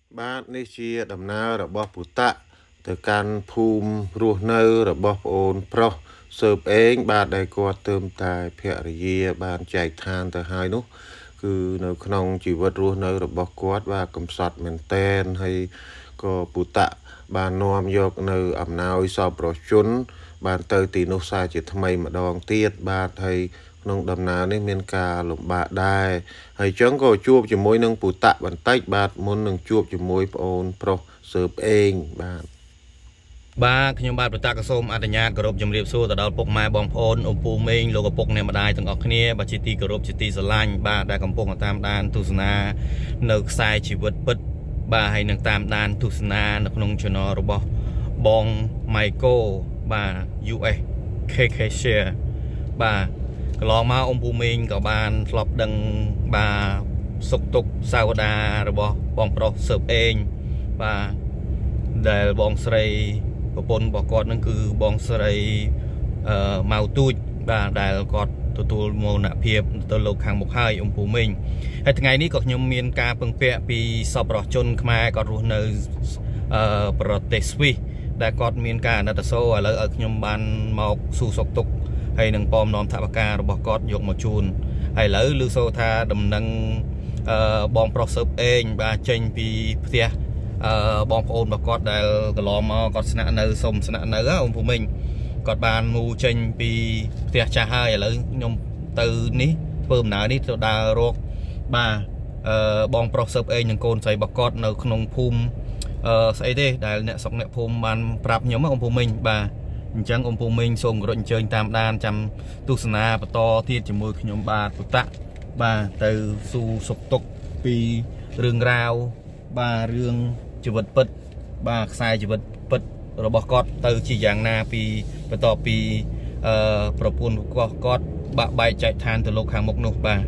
បាទនេះជាដំណើររបស់ពុតៈទៅកាន់ភូមិរស់នៅរបស់ប្អូនប្រុសសើបអេងបាទដែលគាត់ទើបតែភរិយាបានចែកឋានទៅហើយនោះគឺនៅក្នុងជីវិតរស់នៅរបស់គាត់បាទកំសត់មែនតែនហើយក៏ពុតៈបាននាំយកនៅអំណោយសពរជន បានទៅទីនោះសារជាថ្មីម្ដងទៀតបាទហើយក្នុងដំណើរនេះមានការលំបាកដែរហើយចឹងក៏ជួបជាមួយនឹងពុតៈបន្តិចបាទមុននឹងជួបជាមួយប្អូនប្រុសសើបអេងបាទខ្ញុំបាទប្រតាក់សូមអនុញ្ញាតគោរពជំរាបសួរទៅដល់ពុកម៉ែបងប្អូនឪពុកមេងលោកឪពុកអ្នកម្ដាយទាំងអស់គ្នាបាទជាទីគោរពជាទីស្រឡាញ់បាទដែលកំពុងតាមដានទស្សនានៅខ្សែជីវិតពិតបាទហើយនឹងតាមដានទស្សនានៅក្នុង channel របស់បង Michael បាទ US KK Share បាទកន្លងមកអ៊ំពូមីងក៏បានធ្លាប់ដឹងបាទសុខទុក្ខសាវតារបស់បងប្រុសសើបអេងបាទដែលបងស្រីប្រពន្ធរបស់គាត់នឹងគឺបងស្រីម៉ៅទូចបាទដែលគាត់ទទួលមរណភាពទៅលោកខាងមុខហើយអ៊ំពូមីងហើយថ្ងៃនេះក៏ខ្ញុំមានការពឹងពាក់ពីសប្បុរសជនខ្មែរគាត់រស់នៅប្រទេសស្វីសដែលគាត់មានការអាណិតអាសូរឥឡូវឲ្យខ្ញុំបានមកសួរសុខទុក្ខហើយនឹងពំនាំថវិការបស់គាត់យកមកជូនហើយឥឡូវឮសូរថាដំណឹងបងប្រុសសើបអេងបាទចេញពីផ្ទះបងប្អូនរបស់គាត់ដែលកន្លងមកគាត់ស្នាក់នៅសុំស្នាក់នៅអ៊ំពូមីងគាត់បានមូចេញពីផ្ទះចាស់ហើយឥឡូវខ្ញុំទៅនេះធ្វើដំណើរនេះទៅដើររកបាទបងប្រុសសើបអេងនិងកូនស្រីរបស់គាត់នៅក្នុងភូមិស្អីទេដែលអ្នកស្រុកអ្នកភូមិបានប្រាប់ខ្ញុំអ៊ំពូមីងបាទអញ្ចឹងអ៊ំពូមីងសូមគោរពអញ្ជើញតាមដានចាំទស្សនាបន្តទៀតជាមួយខ្ញុំបាទពុតៈបាទទៅសួរសុខទុក្ខពីរឿងរ៉ាវបាទរឿងជីវិតពិតបាទខ្សែជីវិតពិតរបស់គាត់ទៅជាយ៉ាងណាពីបន្ទាប់ពីប្រពន្ធរបស់គាត់បាក់បែកចែកឋានទៅលោកខាងមុខនោះបាទ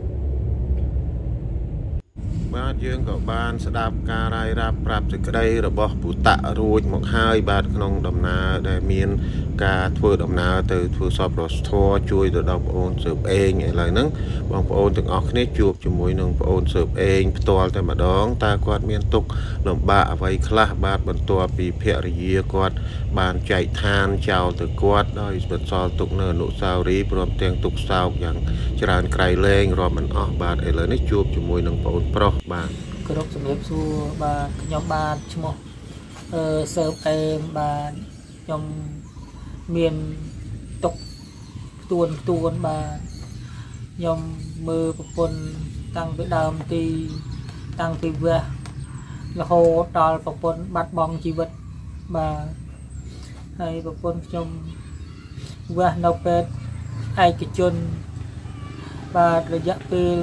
យើងក៏បានស្ដាប់ការរាយរាប់ប្រាប់សេចក្តីរបស់ពុតៈរួចមកហើយបាទក្នុងដំណើរដែលមានការធ្វើដំណើរទៅធ្វើសពរសធរជួយទៅដល់ប្អូនសើបអេងឥឡូវហ្នឹងបងប្អូនទាំងអស់គ្នាជួបជាមួយនឹងប្អូនសើបអេងផ្ទាល់តែម្ដងតើគាត់មានទុក្ខលំបាកអ្វីខ្លះបាទបន្ទាប់ពីភរិយាគាត់បានចែកឋានចោលទៅគាត់ដោយបន្សល់ទុកនៅអនុស្សាវរីយ៍ព្រមទាំងទុកសោកយ៉ាងច្រើនក្រៃលែងរាប់មិនអស់បាទឥឡូវនេះជួបជាមួយនឹងប្អូនប្រុសបាទគ្រប់ជំរាបសួរបាទខ្ញុំបាទឈ្មោះសើបអេងបាទខ្ញុំមានទុកផ្ទួនបាទខ្ញុំមើលប្រពន្ធតាំងពីដើមទីតាំងពីវះរហូតដល់ប្រពន្ធបាត់បង់ជីវិតបាទហើយប្រពន្ធខ្ញុំវះនៅពេទ្យឯកជនបាទរយៈពេល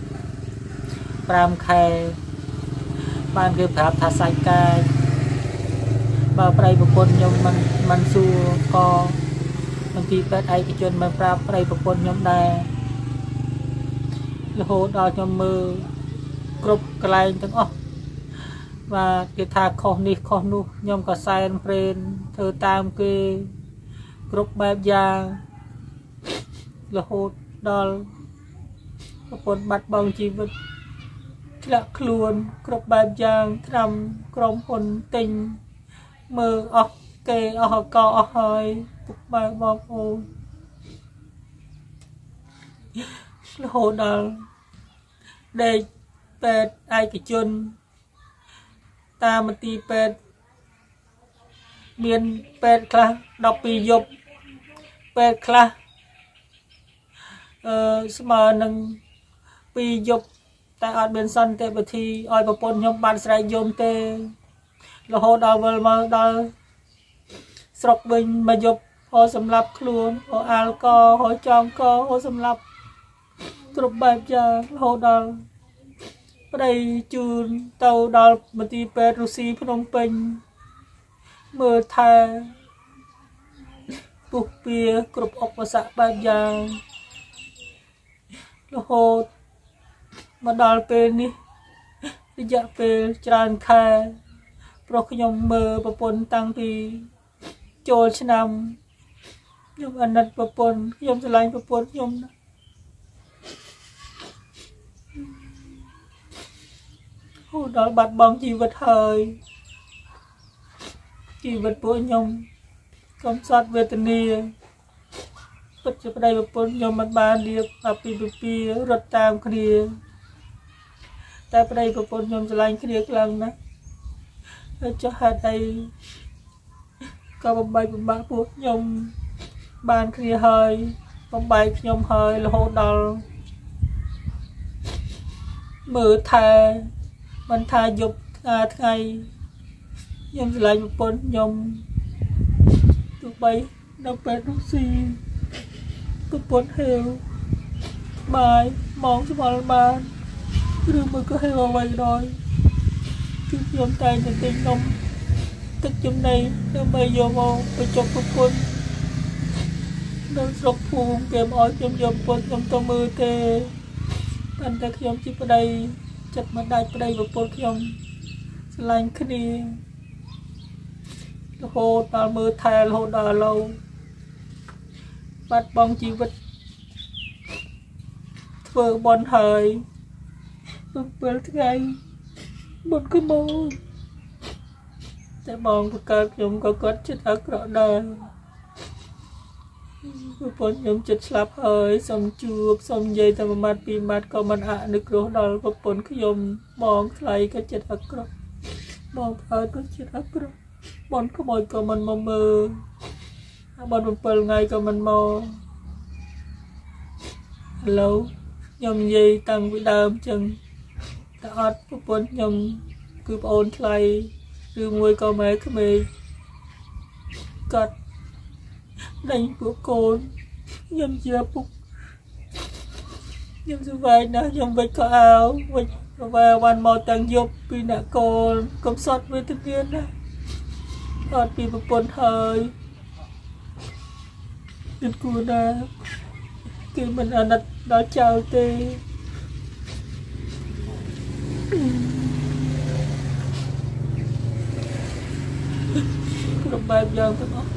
5 ខែបានគេប្រាប់ថាសាច់កាយបើប្តីប្រពន្ធខ្ញុំមិនសួរក៏មន្ទីរពេទ្យឯកជនមិនប្រាប់ប្តីប្រពន្ធខ្ញុំដែររហូតដល់ខ្ញុំមើលគ្រប់កន្លែងទាំងអស់បាទគេថាខុសនេះខុសនោះខ្ញុំក៏សែនព្រេនធ្វើតាមគេគ្រប់បែបយ៉ាងរហូតដល់ប្រពន្ធបាត់បង់ជីវិតធ្លាក់ខ្លួនគ្រប់បែបយ៉ាងត្រាំក្រុមហ៊ុនទិញមើលអស់គេអស់កអស់ហើយពុកម៉ែបងប្អូនរហូតដល់ដេកពេទ្យឯកជនតាមមន្ទីរពេទ្យមានពេទ្យខ្លះ12យប់ពេទ្យខ្លះស្មើនឹង2យប់តែអត់មានសន្តិវិធីឲ្យប្រពន្ធខ្ញុំបានស្រែកយំទេរហូតដល់វិលមកដល់ស្រុកវិញមកយប់ហោសម្លាប់ខ្លួនហោអាល់កុលហោចំកហោសម្លាប់គ្រប់បែបយ៉ាងរហូតដល់ប្តីជូនទៅដល់មន្ទីរពេទ្យរុស្ស៊ីភ្នំពេញមើលថែពុះពៀគ្រប់ឧបសគ្គបែបយ៉ាងរហូតមកដល់ពេលនេះរយៈពេលច្រើនខែព្រោះខ្ញុំមើលប្រពន្ធតាំងពីចូលឆ្នាំខ្ញុំអាណិតប្រពន្ធខ្ញុំស្រឡាញ់ប្រពន្ធខ្ញុំណាស់ đó bạt bong chi vật hơi chi vật bố nhom công sát về tình yêu bất chấp đây một bốn nhom mặt bàn đi pi rất tam kia tại đây một bốn nhom lại kia lần đó cho hai đây có một bài bố nhom bàn kia hơi một bài nhom hơi là hô đào mở thà mình thà dục ngày nhom lại một bốn nhom tụi bay đâu phải nó gì tụi bốn heo bài món cho mọi bàn đưa mới có heo vậy rồi chứ nhom tay nhận tiền nông tức chấm này nó bây giờ vào phải cho tụi bốn nó sọc phù kèm ói nhom bốn nhom to mưa tê anh ta nhom chỉ vào đây chặt mặt đai vào đây và bốn nhom lành cái đi hồ đào mưa thề hồ đào lâu bắt bong chi vật vừa bon hơi vừa ngày một cái mô để bong của các nhóm có quất chết ác rõ đời bốn nhóm chết slap hơi xong chuộc xong dây ta mặt bị mặt có mặt hạ nước rô đào và bốn cái nhóm bong lấy cái chết ác rõ bong hơi có chết ác rõ bọn có mồi của mình mong mơ bọn một phần ngày của mình mò lâu nhom gì tăng với đam chân ta ót của bọn nhom cứ ôn lại đưa môi có mấy cái mì cắt đánh của côn nhom chưa bụng nhom như vậy đó nhom với có áo và bàn màu tăng dục vì nạ côn công sót với thực viên đó còn bị một bốn hơi nên cô đã khi mình ở nặt đó chào tê cô đồng bài giờ tôi nói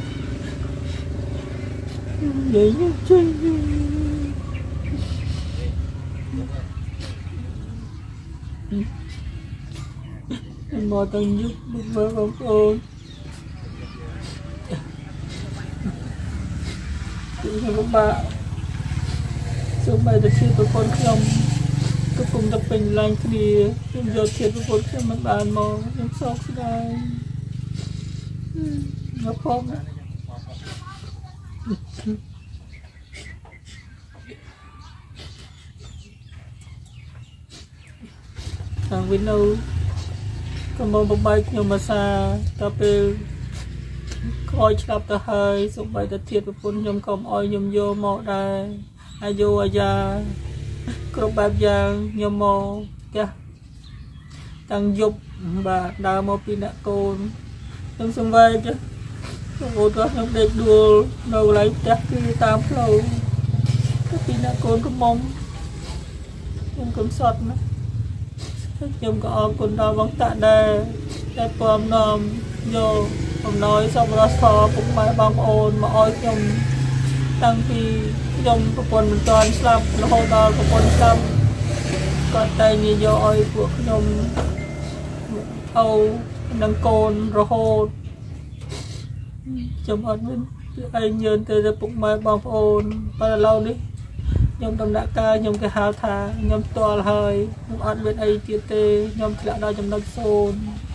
vậy như chơi mình mò tầng giúp một vợ bóng ôn chị hay các bạn số bài được chia với con không tôi cùng tập bình lành thì nhưng giờ thiệt với con không mình bàn mò nhưng sau khi đây nó không đó thằng bên đâu còn một bài nhưng mà xa tập coi chập ta hơi số bài ta thiệt với con nhom không oi nhom vô mò đây ai vô ai ra có bài giang nhom mò kìa tăng dục và đào mò pin đã côn trong sân vây chứ một đó nhom đẹp đùa đầu lấy chắc cái tam flow cái pin đã côn có mông nhom cũng sọt nữa nhom có con đào vắng tạ đây cái pom nom vôผมnói xong rồi sau cũng mai bom ồn mà oi nhom tăng thì nhom của con mình toàn slap nó hô đào của con slap còn tay như vô oi của nhom âu đang cồn rồi hô chồng ăn bên anh nhơn từ từ cũng mai bom ồn bao lâu đi nhom đồng đã ca nhom cái hào thà nhom to hơi nhom ăn bên ai chia tê nhom lại đau nhom đau xôn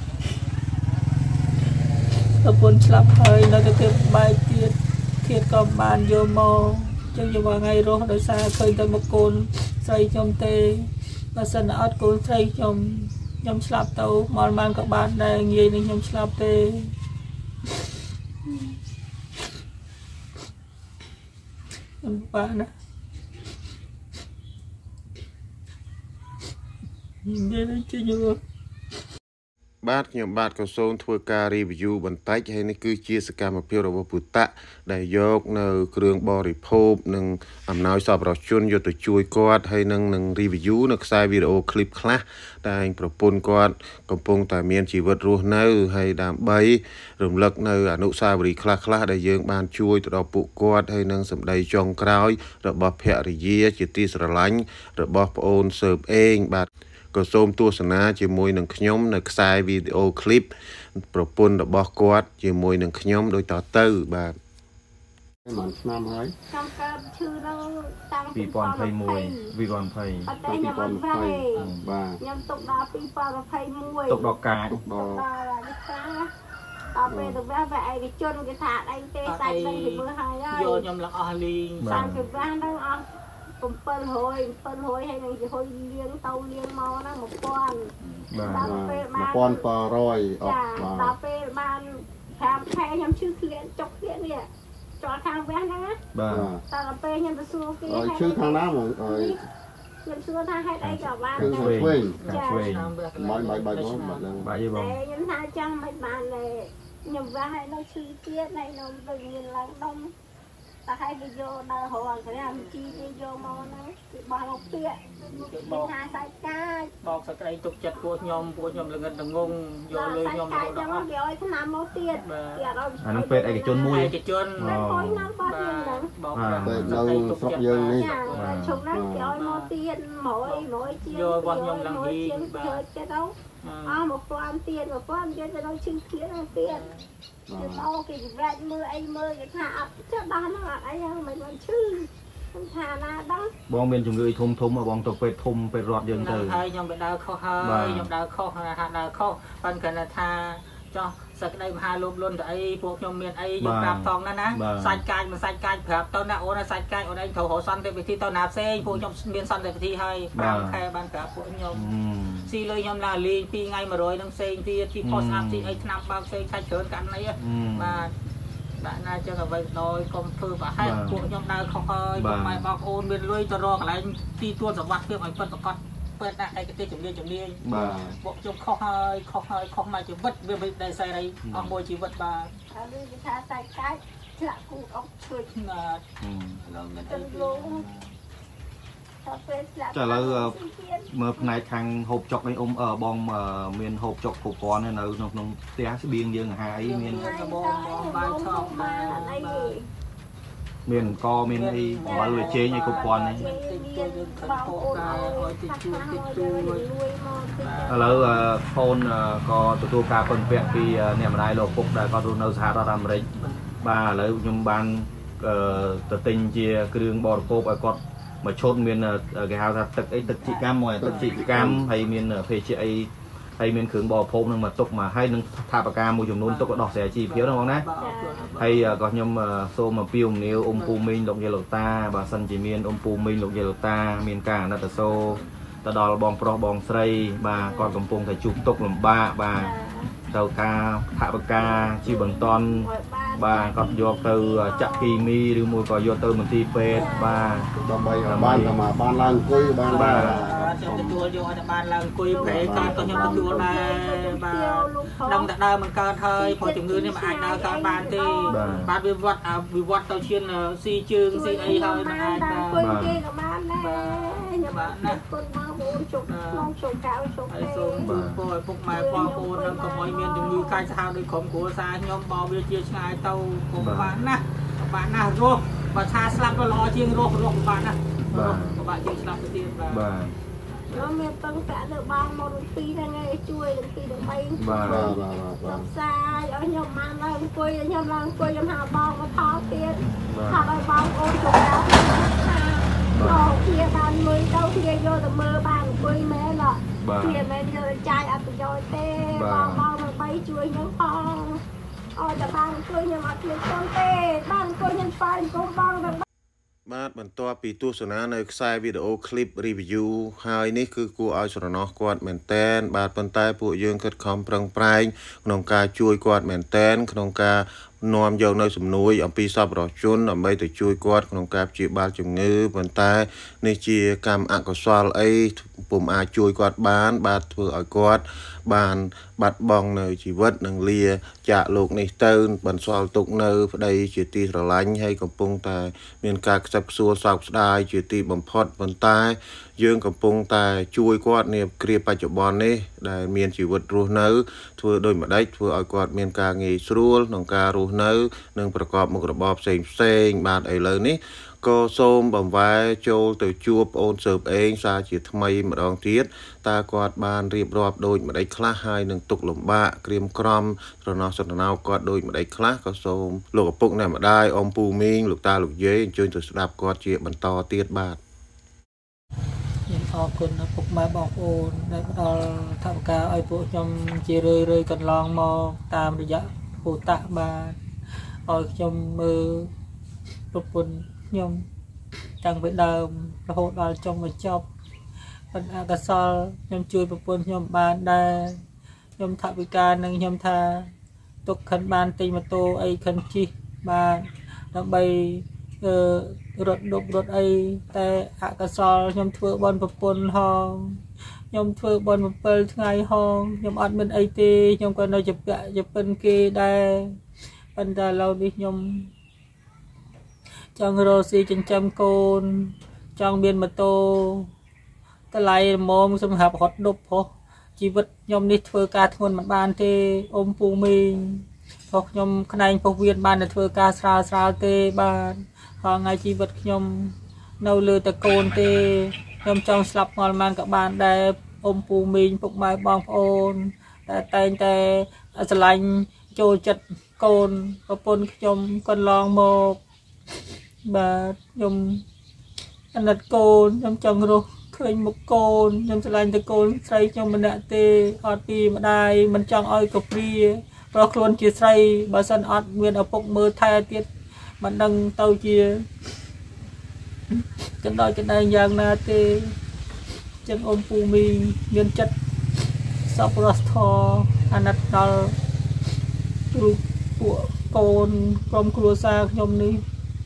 tập bốn slap hơi nó cái bài tiết thiệt còn bàn vô mò chân vô vào ngày rồi đôi xa khơi tới một côn xây trong tê và sân ớt côn xây trong nhom slap tàu mòn mang các bạn đây nghe nên nhom slap tê bạn đó nhìn đây chưa nhiều បាទខ្ញុំបាទក៏សូមធ្វើការ review បន្តិចហើយនេះគឺជាសកម្មភាពរបស់ពុតៈដែលយកនៅគ្រឿងបរិភោគនិងអំណោយសប្បុរសជនយកទៅជួយគាត់ហើយនឹង review នៅខ្សែវីដេអូ clip ខ្លះតែប្រពន្ធគាត់កំពុងតែមានជីវិតរស់នៅហើយដើម្បីរំលឹកនៅអនុស្សាវរីយ៍ខ្លះដែលយើងបានជួយទៅដល់ពួកគាត់ហើយនឹងសម្ដីចុងក្រោយរបស់ភរិយាជាទីស្រឡាញ់របស់ប្អូនសើបអេងបាទก็សូមទស្សនាជាមួយនឹងខ្ញុំនៅខ្សែវីដេអូឃ្លីបប្រពន្ធរបស់គាត់ជាមួយនឹងខ្ញុំដូចតទៅបាទមិនឆ្នាំហើយខ្ញុំកើតឈឺនៅតាំង 2021 2020 អត់ទេខ្ញុំអត់វេបាទខ្ញុំទុកដល់2021 ទុកដល់ការទុកដល់ដល់ពេលទៅវះវាឯកជនគេថាអីទេសាច់នឹងគេមើលហើយយកខ្ញុំឡើងអស់លីងសាច់គេវះនឹងអស់700ហើយនឹងគេហុយលៀងទៅលៀងមកហ្នឹង1000 ដល់ពេលបាន1700អត់ដល់ពេលបាន5ខែខ្ញុំឈឺក្លៀនចុកក្លៀននេះចោលខាងវះហ្នឹងណាបាទដល់ពេលខ្ញុំទៅសួរគេឈឺខាងណាហ្មងខ្ញុំសួរថាហេតុអីក៏បានឆ្វេងបាយមកខ្ញុំថាចាំមិនបានខ្ញុំវះឲ្យនៅឈឺទៀតហើយនៅទៅមានឡើងដុំតែឲ្យគេយកដល់រងគេអាជីគេយកមកហ្នឹងគេបោះមកពាកគេថាសាច់កាចបោកសក្តិទុកចិត្តពួកខ្ញុំល្ងិតល្ងងយកលុយខ្ញុំទៅដល់អស់គេឲ្យឆ្នាំមកទៀតគេអត់ឲ្យអានឹងពេទ្យឯកជនមួយឯកជនហុយណាស់បាត់យើងហ្នឹងបោកពេទ្យនៅស្រុកយើងនេះជុំណាស់គេឲ្យមកទៀត100ជាងយករបស់ខ្ញុំឡើងវិញបាទចិត្តទៅអស់1000ទៀត1000ទៀតទៅដល់ឈឹងឃ្លៀនទៀតគេដល់គេរែកមើលអីមើលគេថាអត់ចិត្តដល់ហ្នឹងអត់អីហ្នឹងមិនបានឈឺខ្ញុំថាណាដល់បងមានជំងឺធំបងទៅពេទ្យធំពេទ្យរត់យើងទៅហើយខ្ញុំទៅដើរខុសហើយខ្ញុំដើរខុសហាក់ដើរខុសប៉ុន្តែគាត់ថាចោះសក្តិមហាលោភលន់ទៅអីពួកខ្ញុំមានអីយកប្រាប់ថងណាសាច់កាចមិនសាច់កាចប្រាប់ទៅណាអូនសាច់កាចអូនឯងត្រូវរកសន្តិវិធីទៅណាផ្សេងពួកខ្ញុំមានសន្តិវិធីហើយ5ខែបានប្រាប់ពួកខ្ញុំស៊ីលុយខ្ញុំឡើងលេង2ថ្ងៃ100នឹងផ្សេងទៀតទីផុសស្អាតទីអីឆ្នាំបើផ្សេងឆាច់ច្រើនកាន់នេះបាទដាក់ណាចឹងអ្វីដោយកុំធ្វើប្រហែលពួកខ្ញុំដើរខុសហើយបងម៉ែបងប្អូនមានលុយទៅរកកន្លែងទីទួលសវត្ថិភាពឲ្យពិតប្រកបពេទ្យឯកទេសជំនាញបាទពួកខ្ញុំខុសហើយខុសមកជីវិតវាមិនដែលសេរីអស់មួយជីវិតបាទហើយគេថាសាច់កាច់ឆ្លាក់គូអុកឈួយណាស់ឡើងទៅលងចាឥឡូវមើលផ្នែកខាងហូបចុកនេះបងមានហូបចុកគ្រប់គ្រាន់នៅក្នុងផ្ទះស្បៀងយើងអាហារអីមានបាយឆោកមានអង្គមានអីអំបិលវាជែងអីគ្រប់គ្រាន់នេះឥឡូវកូនក៏ទទួលការពឹងពាក់ពីអ្នកម្ដាយលោកពុកដែលគាត់រស់នៅសហរដ្ឋអាមេរិកបាទឥឡូវខ្ញុំបានទៅទិញជាគ្រឿងបរិភោគឲ្យគាត់មកឈុតមានគេហៅថាទឹកអីទឹកជីកម្មមកទឹកជីកម្មហើយមានភេសជ្ជៈអីហើយមានគ្រឿងបរិភោគនឹងមកទុកមកហើយនឹងថាបការមួយចំនួនទុកដោះស្រាយជីវភាពហ្នឹងបងណាហើយក៏ខ្ញុំសូមអំពាវនាវពូមីងលោកយាយលោកតាបើសិនជាមានពូមីងលោកយាយលោកតាមានការអាណិតសូរទៅដល់បងប្រុសបងស្រីបាទគាត់កំពុងតែជួបទុក្ខលំបាកបាទទៅការថាបការជាបន្តបាទគាត់យកទៅចាក់គីមីឬមួយក៏យកទៅមន្ទីរពេទ្យបាទដើម្បីបានឡើងអង្គុយបានបាទខ្ញុំទទួលយកឲ្យបានឡើងអង្គុយប្រែកើតក៏ខ្ញុំទទួលដែរបាទដឹងតែដើមមិនកើតហើយព្រោះជំងឺនេះមិនអាចដើរកើតបានទេបាទវិវត្តទៅឈានស៊ីជើងស៊ីអីហើយមិនអាចអង្គុយគេក៏បានដែរខ្ញុំបាទណាគុណមកបងជុកក្នុងជុកកៅជុកហើយសូមទូលពរឲ្យពុកម៉ែបងប្អូននឹងកុំឲ្យមានជំងឺកាចសាហាវដោយក្រុមគ្រួសារខ្ញុំបោវាជាឆ្ងាយទៅពុកបាទណារស់បើថាស្លាប់ទៅល្អជាងរស់បាទណាបាទជាងស្លាប់ទៅទៀតបាទខ្ញុំមានពឹងតាក់ទៅបងមក2ថ្ងៃជួយ2ដល់3 បាទផ្សាយឲ្យខ្ញុំបានឡើងអង្គុយខ្ញុំឡើងអង្គុយខ្ញុំហៅបងមកថតទៀតថាឲ្យបងអូនចូលដល់បងជាបានលុយទៅជាយកទៅមើលបានអង្គុយមែនអត់ជាមែនយកចាយអត់ប្រយោជន៍ទេបងមក3ជួយខ្ញុំផងអត់តែបានអង្គុយខ្ញុំអត់មានផងទេបានអង្គុយខ្ញុំស្វាយអង្គុយបងបាទបន្ទាប់ពីទស្សនានៅខ្សែវីដេអូឃ្លីប review ហើយនេះគឺគួរឲ្យស្រណោះគាត់មែនតែនបាទប៉ុន្តែពួកយើងខិតខំប្រឹងប្រែងក្នុងការជួយគាត់មែនតែនក្នុងការនាំយកនៅសំណួយអំពីសប្បុរសជនដើម្បីទៅជួយគាត់ក្នុងការព្យាបាលជំងឺប៉ុន្តែនេះជាកម្មអកុសលអីពុំអាចជួយគាត់បានបាទធ្វើឲ្យគាត់បានបាត់បង់នៅជីវិតនិងលាចាកលោកនេះទៅបន្សល់ទុកនៅប្តីជាទីស្រឡាញ់ហើយកំពុងតែមានការខ្សឹបខ្សួលសោកស្ដាយជាទីបំផុតប៉ុន្តែយើងកំពុងតែជួយគាត់នាគ្រាបច្ចុប្បន្ននេះដែលមានជីវិតរស់នៅធ្វើដូចម្ដេចធ្វើឲ្យគាត់មានការងាយស្រួលក្នុងការរស់នៅនិងប្រកបមុខរបរផ្សេងបាទឥឡូវនេះ cô xôm bầm vai châu từ chua ôn sợp ếch xa chỉ thay mà đong tiết ta quạt bàn riệp rọp đôi mà đấy khá hai nâng tục lồng bạ kriêm crom rồi nó sẵn nào quạt đôi mà đấy khá có xôm lục bụng này mà đai ông pù minh lục ta lục dế chơi từ đạp quạt chia bẩn to tiết bạt ขอบคุณนะพวกมาบอกโอนได้มาทำการไอ้พวกยมจีเรื่อยกันลองมองตามระยะปูตะบาไอ้ยมมือปุบปุ่นยมจังไปเดิมระหดเราจงมาจบเป็นอากาศยมช่วยปุบปุ่นยมบานได้ยมทำการหนึ่งยมทาตกขันบานตีมาโตไอ้ขันจีบานแล้วใบรถดบรถไอแต่อากาศยมเถื่อบอลปปนห้องยมเถื่อบอลปเปิลไงห้องยมอัดมันไอตียมก็น่าจะเป็นเกได้ปัญญาเราดิยมจังโรซีจังจำโกนจังเบียนมาโตตะไลมองสมหาพอดดบพอชีวิตยมนี่เถื่อการทวนมันบานเตอมปูมิงพอยมขนายพอเวียนบานเถื่อการสาวเตบานพอไงชีวิตยมเนาเลือตะโกนเตยมจังสลับงอลมันกับบ้านได้อมปูมิงปกไม้บองโอนแต่สลายโจจัดโกนกระปนยมกันลองโมกบาดยมอันนัดโกนยมจังรู้เคยมุกโกนยมสลายตะโกนใส่ยมมันเตอดปีมาได้มันจังอ้อยกับปรีเพราะครวนจีใส่บาสันอดเวียนเอาปกมือไทยเตี้ยมันดังเต้าเจียจังได้จังได้อย่างนาเตจังอมปูมีเงินจัดสับรัสทออนัดดอลรูปปัวโกนกรมครัวซาขยมนี้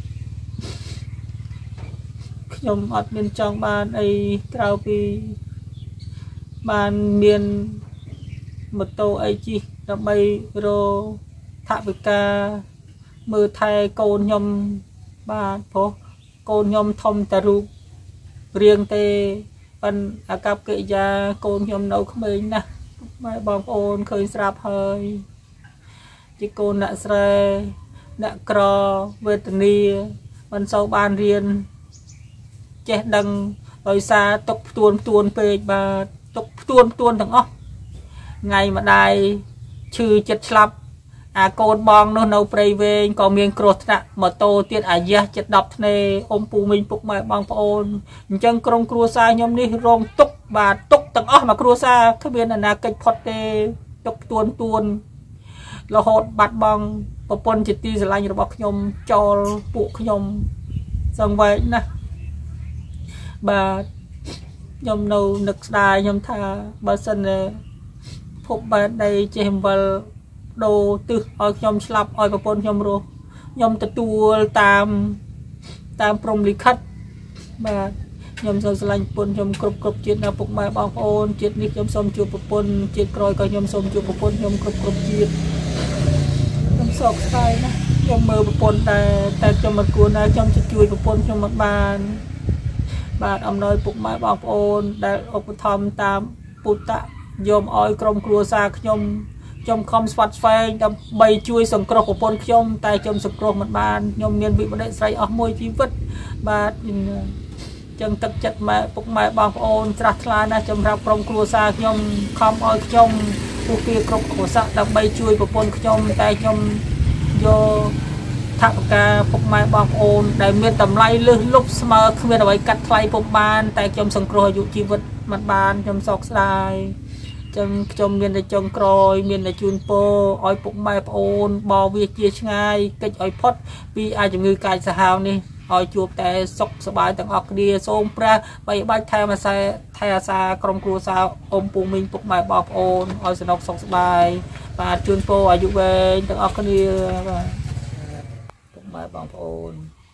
ขยมอัดเงินจองบ้านไอ้กราวปีบ้านเมียนมโตไอจีดับใบโรทะบิกามือไทยโกนยมบ้านพอโกนยมทอมตะรุเรียงเตปันอากับเกยาโกนยมเอาขมิ้นนะไม่บองโอนเคยสราบเฮยจิโกนนักเสรนักกรอเวทนีมันเศร้าบานเรียนเจดังลอยซาตกตวนเปย์บาตกตวนทั้งอ๋อไงมาได้ชื่อจัดสลับโกนบองโนนเอาไปเวงก็เมียงโกรธนะมาโตเตียนอายะจัดดับเนอมปูมิงปุกไม้บางโอนจังกรงครัวซายมนี่รองตกบาตกตั้งอ๋อมาครัวซาขบวนนาเกิดพอดเตตกตวนเราหดบัดบองปปนจิตตีสลายระบบขยมจอลปุขยมสังไว้นะบาดยมนูนึกได้ยมทาบาสันพบบาดในเจมเบลโดตึกออยยมสลับออยปปนยมโรยมตะตัวตามพรมลิขัดบาดยมสลายปนยมกรบจิตนาปุกไม้บางโอนจิตนิยมสมจูปปนจิตกรอยก็ยมสมจูปปนยมกรบจิตยมสอกใส่นะยมมือปปนแต่ยมมันกลัวนะยมจะช่วยปปนยมบานอำนวยปุกไม้บางโอนได้อุปธรรมตามปุตตะยมออยกรมครัวซาขยมจมคอมสวัสดิ์แฟงดำใบช่วยสังเคราะห์ปนขยมแต่จมสังเคราะห์มันบานยมเมียนวิบัติใส่ออกมวยชีวิตบาดจังตักจัดมาปุกไม้บางโอนตรัสลานะจำรับกรมครัวซาขยมคอมออยขยมผู้เกี่ยวกับหัวสักดำใบช่วยปนขยมแต่จมโยทักกาปุกไม้บางโอนได้เมียนตำไลลึกลุกเสมอคือเมียนเอาไว้กัดไฟปุกบานแต่จมสังเคราะห์อยู่ชีวิตมันบานจมสอกสลายจมเมียนในจงกรอยเมียนในจูนโปออยปุกไม้โอนบอเวียเจียชง่ายกิจออยพดปีอาจจะมือกายสหาวนี่ออยจูบแต่สกสบายต่างออกเดียโซมพระใบใบแทมาใส่แทซากรมครูสาวอมปูมิงปุกไม้บอโอนออยสนกสกสบายปาจูนโปอายุเวนต่างออกเดียปุกไม้บอโอน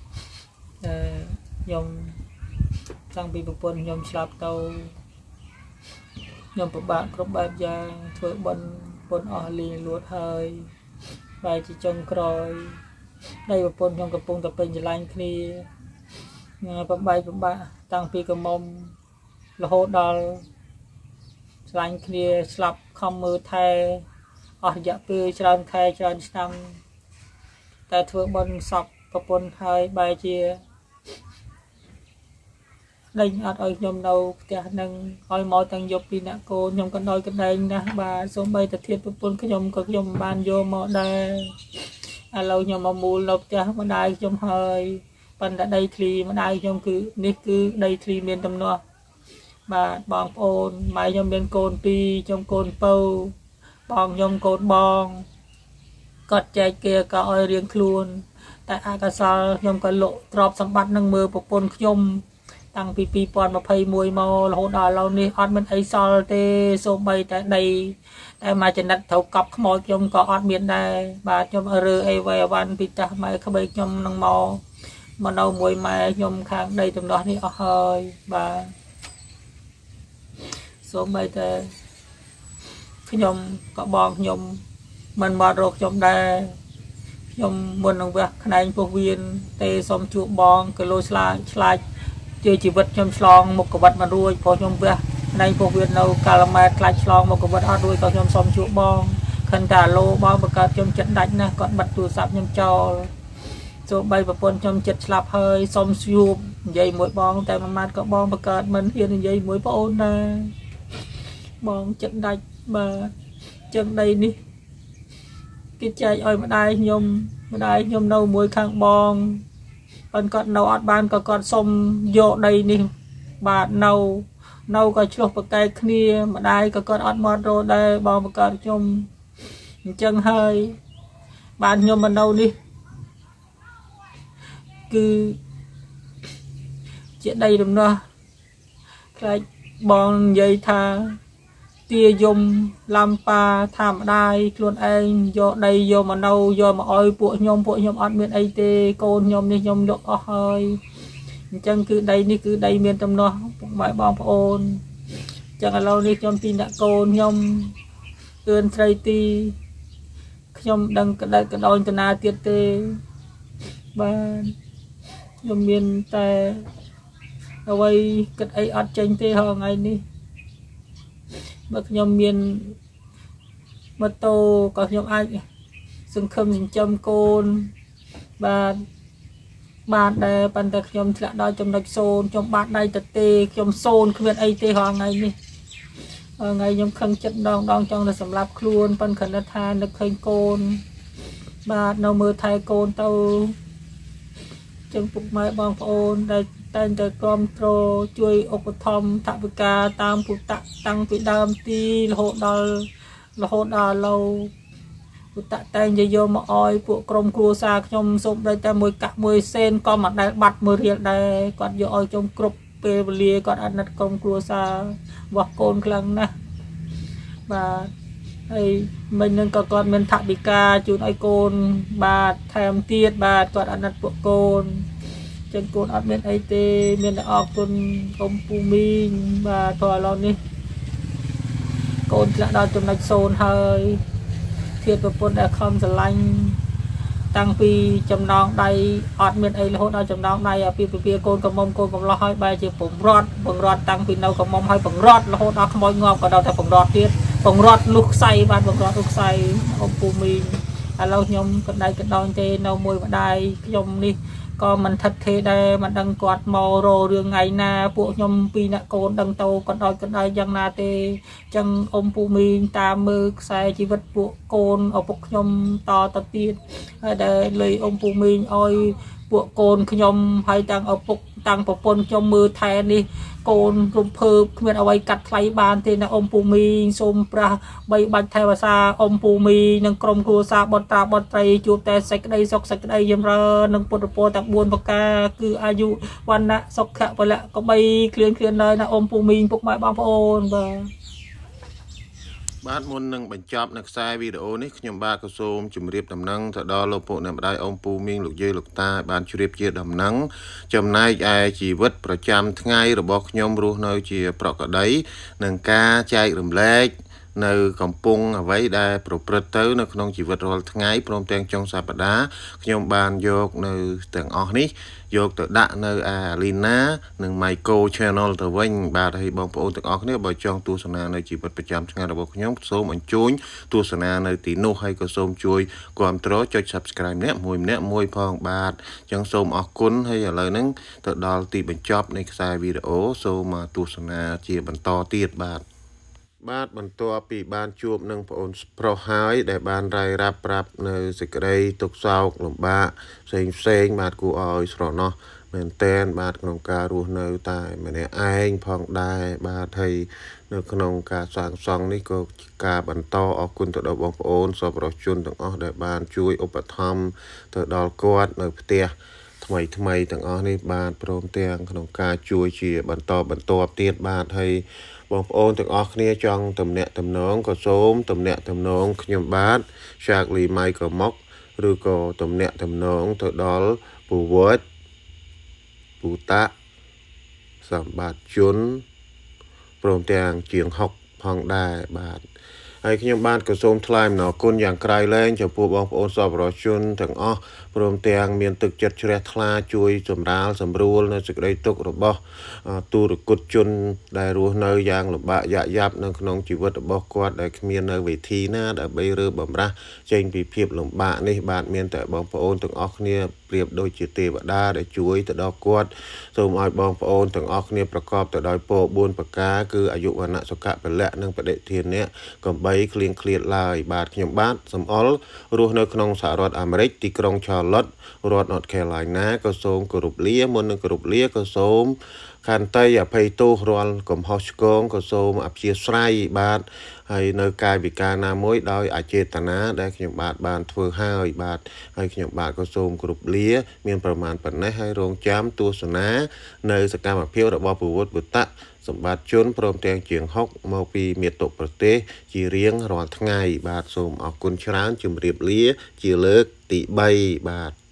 ยมจังปีปุปนยมฉลาบเตายมประบาครบแบบยางเถื่อบนออลีลวดเฮยใบจีจงกรอยได้ปนยมกระปุงตะเป็นจะลายคลีประบตั้งปีกระมมละโหดอลลายคลีสลับคอมมือไทยออกจากปีจานไทยจานนำแต่เถื่อบนสับประปนไทยใบจี đành ở nhom đâu cả năng oi mò tăng dục đi nè cô nhom con đôi cái đành nè bà số bay thật thiệt bún cái nhom có nhom ban vô mò đây lâu nhom mà mù lộc cha mà đai nhom hơi phần đã đây thì mà đai nhom cứ đây thì miền tầm nọ bà bong ôn mai nhom miền cồn pi trong cồn pâu bong nhom cồn bong cọt chạy kia có oi riêng luôn tại Akasal nhom có lộ drop sắm bắt nâng mưa bột bồn nhom tăng pi pon mà phay mùi màu là hỗ đào lâu ní ọt mình ấy sol tê số bay tại đây tại mà chân đất thấu cọc mồi nhom có ọt miền đây bà nhom ở rư ấy về van pita mai không bay nhom nâng màu mà đâu mùi mai nhom khang đây tầm đó ní hơi bà số bay tê nhom có bong nhom mình mọt rột nhom đây nhom muốn nông việc này phổ viên tê xóm chuột bong cái lối slide chơi chỉ vật nhom slong một cái vật mà đuôi phổ nhom việc này phổ viên đâu calamet lại slong một cái vật ở đuôi có nhom xóm chuột bong khăn tà lô bong bậc cát nhom chấn đánh nè còn bật tủ sạp nhom cho số bay vào pôn nhom chật slap hơi xóm chuột dây mũi bong tại mà có bong bậc cát mình hiện dây mũi pôn nè bong chấn đánh mà chân đây đi cái chạy ơi mà đai nhom nâu muối khang bong còn con nâu ọt ban còn xôm vô đây nè bà nâu có chuột bậc cây kia mà đai còn ọt mọt rồi đây bong bậc cát nhom chân hơi bàn nhom mà nâu đi cứ chuyện đây đúng rồi cái bong dây tha tia dùng làm pa tham đai luôn anh do đây do mà nâu do mà oi bộ nhom ăn miền ấy tê côn nhom đi nhom độ hơi chân cứ đây miền tâm nó mãi bom ôn chẳng là lâu đi nhom tin đã côn nhom ươn trai ti nhom đăng cái đôi tên na tiệt tê ba nhom miền tè ở đây cái ấy ăn chanh tê hơn ngày đi bậc nhom miền mật tô có nhom ai sừng khâm châm côn và bạn đây bạn ta nhom lại đôi trong đạch xôn trong bạn đây tật tê nhom xôn không biết ai tê hoàng ngày đi ngày nhom khăn chất đong trong là sầm lạp luôn bạn khẩn đất than được khơi côn và nấu mưa thay côn tàu trong phục máy bong ôn đây tên từ control chui ốc thom tháp ca tam phụ tạ tăng vị đam ti là hộ đào lâu phụ tạ tên giờ vô mà oi phụ krom cua xa trong sông đây ta mùi cạ mùi sen con mặt đây bật mùi riêng đây còn vô oi trong cướp bê lia còn ăn nát krom cua xa hoặc côn khăn nè và đây mình nên có con mình tháp ca chui oi côn bà thèm tiết bà còn ăn nát phụ côn chân côn ở bên ấy tê miền ở côn ông Phu Minh và thò lo đi côn lại đo trong lạch xôn hơi thiệt của côn đã không trở lanh tăng pi trong non đây ở bên ấy là hốt ở trong non đây ở pi côn cầm lo hơi bay chỉ bồng rót tăng pi đâu cầm mông hơi bồng rót là hốt ở không môi ngon còn đâu theo bồng rót tiết bồng rót lúc say ban bồng rót lúc say ông Phu Minh lâu nhom còn đây cái đòn tê nâu môi vào đây nhom đi có mình thật thế đây mà đang quạt màu rồi đường ngày na bộ nhom pi nè côn đằng tàu còn đôi dân na tê chân ông Phu Minh ta mơ sai chỉ vật bộ côn ở bộ nhom to tiết để lấy ông Phu Minh oi bộ côn nhom hay tăng ở bộ tăng bộ côn trong mưa thay đi côn rụp phơ miền ở đây cắt lấy bàn thì là ông Phu Minh xôm pra bay bạch thay và xa ông Phu Minh nâng krom cua xa bọt tây chụp tay sạch đây sọc sạch đây dâm ra nâng bột tạc buồn bạc ca cứ ayu quan nạ sọc khạ và lại có bay khuyên đây là ông Phu Minh phục mãi bao ôn và bạn muốn nâng bánh chop nâng sai video này nhằm ba câu xôm chùm riệp đầm nâng thật đó lô bộ nằm đây ông Phu Minh lục dây lục ta bạn chú riệp chia đầm nâng chùm nay ai chỉ vứtประจำថ្ងៃរបស់ខ្ញុំរស់នៅជាប្រកដីនឹងការចែករំលែកនៅកំពុងអ្វីដែលប្រព្រឹត្តទៅនៅក្នុងជីវិតរាល់ថ្ងៃព្រមទាំងចុងសប្តាហ៍ខ្ញុំបានយកនៅទាំងអស់នេះយកទៅដាក់នៅអាលីណានិង Micro Channel ទៅវិញបាទហើយបងប្អូនទាំងអស់គ្នាបើចង់ទស្សនានៅជីវិតប្រចាំថ្ងៃរបស់ខ្ញុំសូមអញ្ជើញទស្សនានៅទីនោះហើយក៏សូមជួយគាំទ្រចុច Subscribe ម្នាក់មួយផងបាទអញ្ចឹងសូមអរគុណហើយឥឡូវហ្នឹងទៅដល់ទីបញ្ចប់នៃខ្សែវីដេអូសូមទស្សនាជាបន្តទៀតបាទបន្ទាប់ពីបានជួបនឹងប្អូនប្រុសហើយដែលបានរាយរាប់ប្រាប់នៅសេចក្តីទុក្ខសោកលំបាកផ្សេងបាទគួរឲ្យស្រណោះមែនតែនបាទក្នុងការរស់នៅតែម្នាក់ឯងផងដែរបាទហើយនៅក្នុងការសាងសង់នេះក៏ការបន្តអរគុណទៅដល់បងប្អូនសប្បុរសជនទាំងអស់ដែលបានជួយឧបត្ថម្ភទៅដល់គាត់នៅផ្ទះថ្មីទាំងអស់នេះបាទព្រមទាំងក្នុងការជួយជាបន្តបន្ទាប់ទៀតបាទហើយបងប្អូនទាំងអស់គ្នាចង់ទំនាក់ទំនងក៏សូមទំនាក់ទំនងខ្ញុំបាទឆាកលីម៉ៃក៏មកឬក៏ទំនាក់ទំនងទៅដល់ពូវត្តពូតាសម្បត្តិជនព្រមទាំងជាង6ផងដែរបាទហើយខ្ញុំបាទក៏សូមថ្លែងអំណរគុណយ៉ាងក្រៃលែងចំពោះបងប្អូនសប្បុរសជនទាំងអស់ព្រមទាំងមានទឹកចិត្តជ្រះថ្លាជួយសម្រាលសម្រួលនៅសេចក្តីទុក្ខរបស់ទូរគតជនដែលរស់នៅយ៉ាងលំបាកយ៉ាប់នៅក្នុងជីវិតរបស់គាត់ដែលគ្មាននៅវិធីណាដើម្បីរើបំរាស់ចេញពីភាពលំបាកនេះបាទមានតែបងប្អូនទាំងអស់គ្នាប្រៀបដូចជាទេវតាដែលជួយទៅដល់គាត់សូមឲ្យបងប្អូនទាំងអស់គ្នាប្រកបទៅដោយពរ4ប្រការគឺអាយុវណ្ណៈសុខៈពលៈនិងបដិធានៈកំបីគ្លៀងគ្លាតឡើយបាទខ្ញុំបាទសំអល់រស់នៅក្នុងសហរដ្ឋអាមេរិកទីក្រុង Charlotte រដ្ឋ North Carolina ក៏សូមគោរពលាមុននឹងគោរពលាក៏សូមខន្តីអភ័យទោសរាល់កំហុសឆ្គងក៏សូមអព្យាស្រ័យបាទហើយនៅកាយវិការណាមួយដោយអចេតនាដែលខ្ញុំបាទបានធ្វើហើយបាទហើយខ្ញុំបាទក៏សូមគោរពលាមានប្រមាណប៉ុណ្ណេះហើយរងចាំទស្សនានៅសកម្មភាពរបស់ពវុទ្ធបុត្តៈសម្បត្តិជនព្រមទាំងជាង6មកពីមាតុប្រទេសជារៀងរាល់ថ្ងៃបាទសូមអរគុណច្រើនជម្រាបលាជាលើកទី3បាទ